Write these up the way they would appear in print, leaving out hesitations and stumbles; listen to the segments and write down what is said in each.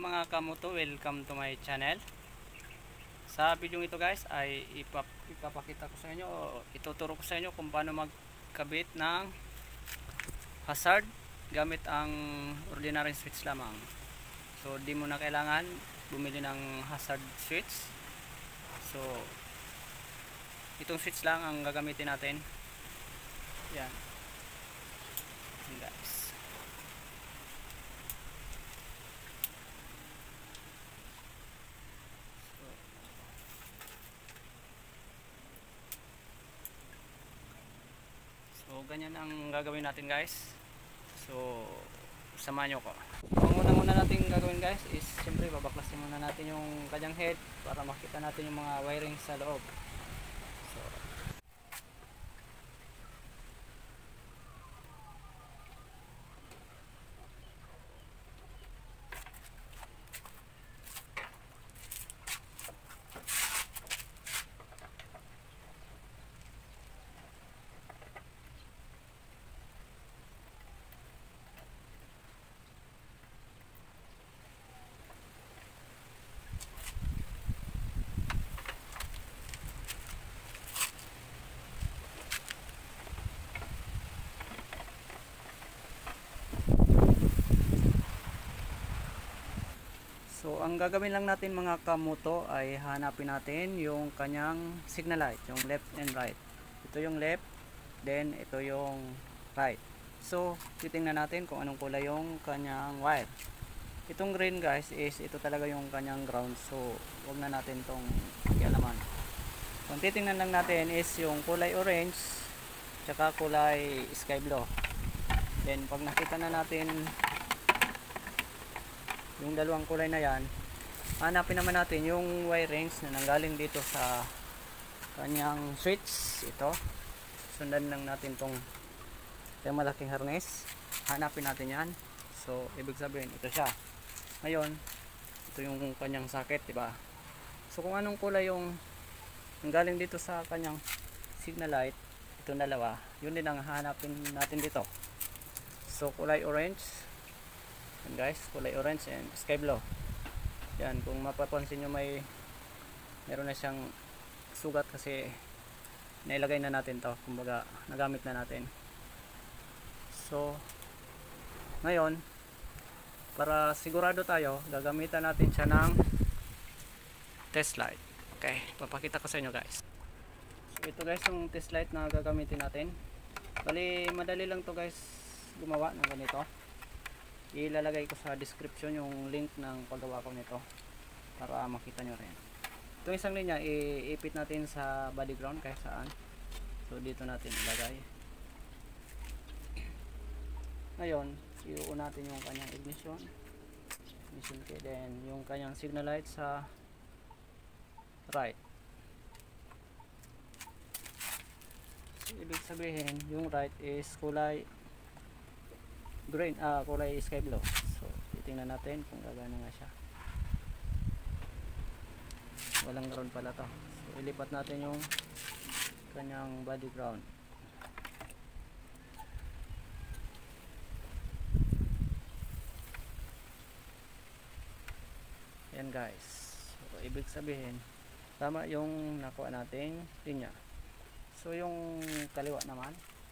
mga kamoto, welcome to my channel. Sa video ito guys ay ipapakita ko sa inyo, ituturo ko sa inyo kung paano magkabit ng hazard gamit ang ordinary switch lamang. So di mo na kailangan bumili ng hazard switch. So itong switch lang ang gagamitin natin. Yan guys. So ganyan ang gagawin natin guys. So samahan nyo ko. Ang unang-una natin gagawin guys is siyempre babaklasin muna natin yung kanyang head para makita natin yung mga wiring sa loob. So So ang gagawin lang natin mga kamoto ay hanapin natin yung kanyang signal light, yung left and right. Ito yung left, then ito yung right. So titingnan natin kung anong kulay yung kanyang wire. Itong green guys is ito talaga yung kanyang ground, so wag na natin tong ialaman. Kung titingnan lang natin is yung kulay orange tsaka kulay sky blue. Then pag nakita na natin yung dalawang kulay na yan, hanapin naman natin yung wirings na nanggaling dito sa kanyang switch. Ito, sundan lang natin tong malaking harness, hanapin natin yan. So ibig sabihin ito siya. Ngayon ito yung kanyang socket, diba? So kung anong kulay yung nanggaling dito sa kanyang signal light, itong dalawa, yun din ang hanapin natin dito. So kulay orange yan guys, kulay orange and sky blue. Yan, kung mapapansin nyo meron na siyang sugat kasi nailagay na natin to, kumbaga nagamit na natin. So ngayon para sigurado tayo, gagamitan natin siya ng test light. Okay, papakita ko sa inyo guys. So ito guys yung test light na gagamitin natin. Bali madali lang to guys gumawa ng ganito. Ilalagay ko sa description yung link ng paggawa ko nito para makita nyo rin. Itong isang linya iipit natin sa body ground kahit saan. So dito natin ilagay. Ngayon iuun natin yung kanyang ignition key, then yung kanyang signal light sa right. So ibig sabihin yung right is kulay green, kulay sky blue. So titingnan natin kung gagana nga siya. Walang ground pala to. So ilipat natin yung kanyang body ground. Yan guys. So ibig sabihin tama yung nakuha nating linya. So yung kaliwa naman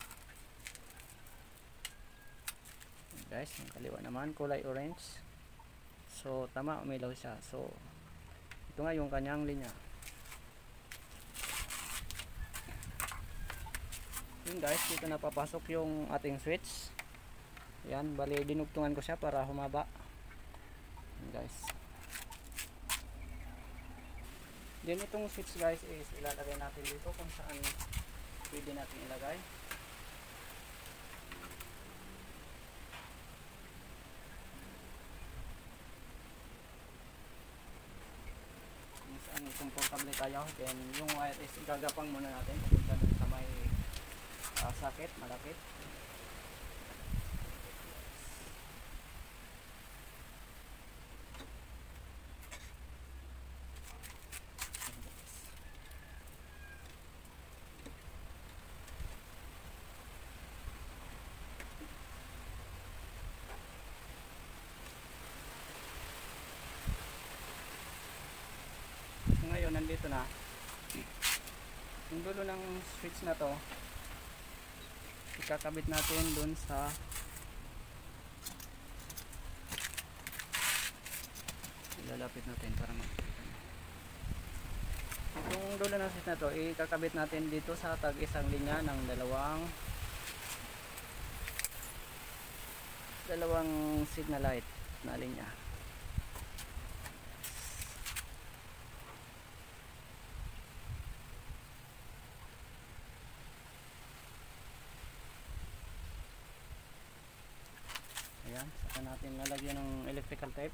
guys, yung kaliwa naman kulay orange. So tama, umilaw siya. So ito nga yung kanyang linya. Yun guys, dito na papasok yung ating switch. Yan, bali dinugtungan ko siya para humaba. Yan guys. Then itong switch guys is ilalagay natin dito kung saan pwede natin ilagay. Ang komportable tayo, then yung wire is gagapang muna natin papunta dun sa may socket malapit. dito na, yung dulo ng switch na to ikakabit natin dun sa ilalapit natin para makikita nyo. Itong dulo ng switch na to ikakabit natin dito sa tag isang linya ng dalawang signal light na linya. Ayan, saka natin lalagyan ng electrical tape.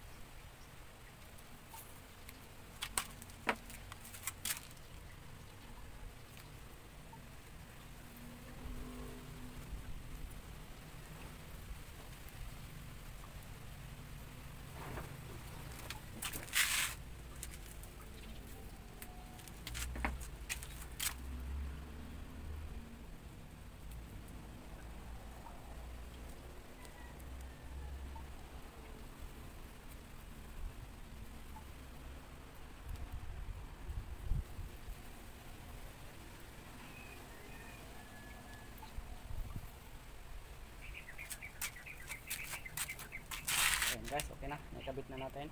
Ayan guys, okay na, nakabit na natin.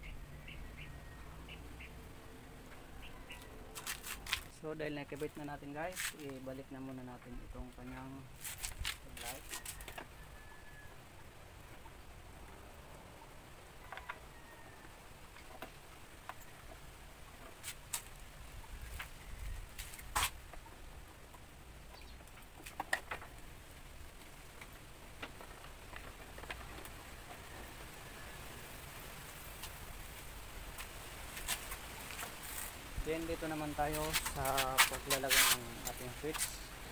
So dahil nakabit na natin guys, ibalik na muna natin itong kanyang light. Then dito naman tayo sa paglalagay ng ating switch.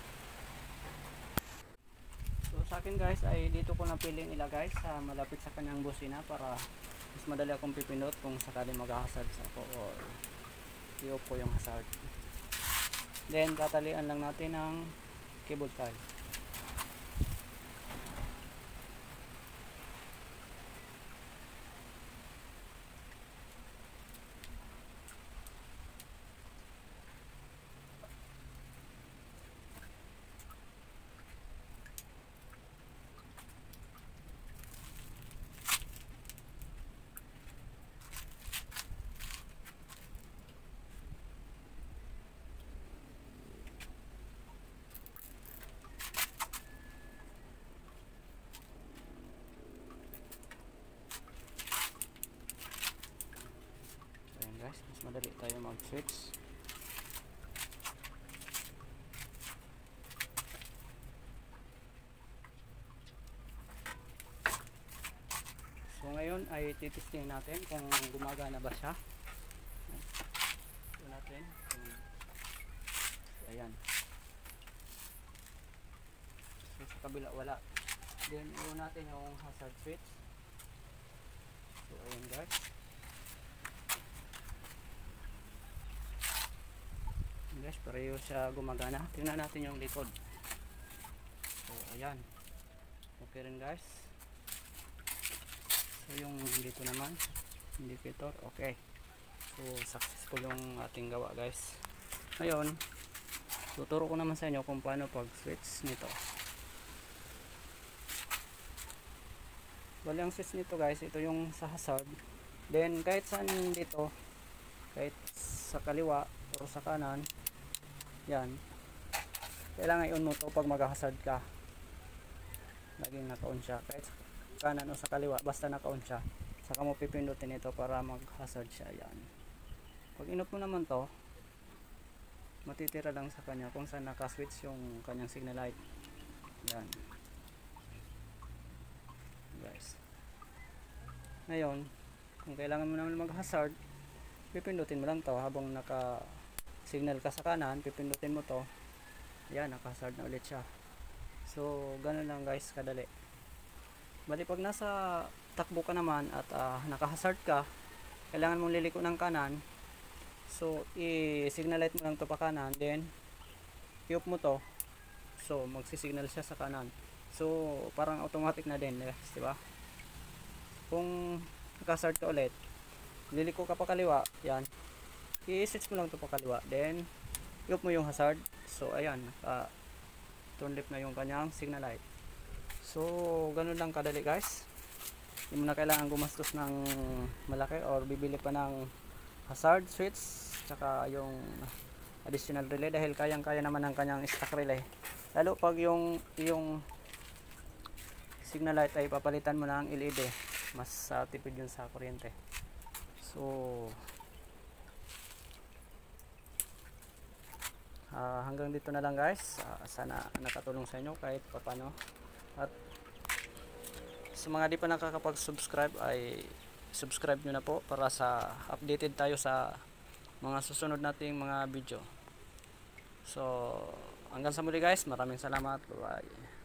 So sa akin guys ay dito ko napiling ilagay sa malapit sa kanyang busina para mas madali akong pipindot kung sakali mag-hazard ako or i-off ko yung hazard. Then tatalian lang natin ng cable tie. Guys, mas madali tayo mag-switch. So ngayon ay titesting natin kung gumagana ba siya. So natin ayan. So sa kabila wala. Then iyon natin yung hazard switch. So ayan guys. Guys, pareho siya gumagana. Tingnan natin yung likod. So ayan, okay rin guys. So yung dito naman indicator, okay. So successful yung ating gawa guys. Ngayon tuturo ko naman sa inyo kung paano pag switch nito. Bali ang switch nito guys, ito yung sa hazard. Then kahit saan dito, kahit sa kaliwa o sa kanan, yan, kailangan i-on mo to pag mag-hazard ka. Laging naka-on siya kahit sa kanan o sa kaliwa, basta naka-on siya, saka mo pipindutin ito para mag-hazard siya. Yan, pag in-off mo naman to, matitira lang sa kanya kung saan naka-switch yung kanyang signal light. Yan guys. Ngayon kung kailangan mo naman mag-hazard, pipindutin mo lang to habang naka signal ka sa kanan, pipindutin mo to. Yan, naka-hazard na ulit siya. So ganun lang guys, kadali. Bali pag nasa takbo ka naman at naka-hazard ka, kailangan mong liliko ng kanan. So i-signal light mo lang to pa kanan, then i-off mo to. So magsi-signal siya sa kanan. So parang automatic na din guys, di ba? Kung naka-hazard ka ulit, liliko ka pa kaliwa, yan, i-switch mo lang ito pa kaliwa, then i-off mo yung hazard. So ayan, turn left na yung kanyang signal light. So ganun lang kadali guys, hindi mo na kailangan gumastos ng malaki or bibili pa ng hazard switch tsaka yung additional relay, dahil kayang kaya naman ng kanyang stock relay. Lalo pag yung signal light ay papalitan mo ng LED, mas tipid yun sa kuryente. So hanggang dito na lang guys. Sana nakatulong sa inyo kahit papano. At sa mga di pa nakakapag-subscribe ay subscribe nyo na po para sa updated tayo sa mga susunod nating mga video. So hanggang sa muli guys, maraming salamat. Bye bye.